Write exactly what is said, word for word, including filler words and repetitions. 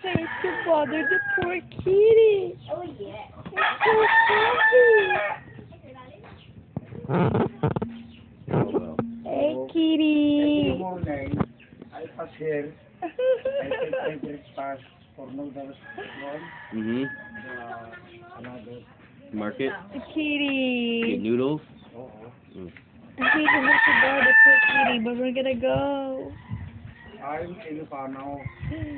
Trying to bother the poor kitty. Oh, yeah. It's so funny. Oh, well. Hey, Every kitty. morning, I pass here. I take my breakfast for noodles one, Mm-hmm. uh, another. Market. Get Kitty. noodles. Oo. Mm. I hate to have to bother the poor kitty, but we're gonna go. I'm Ilocano.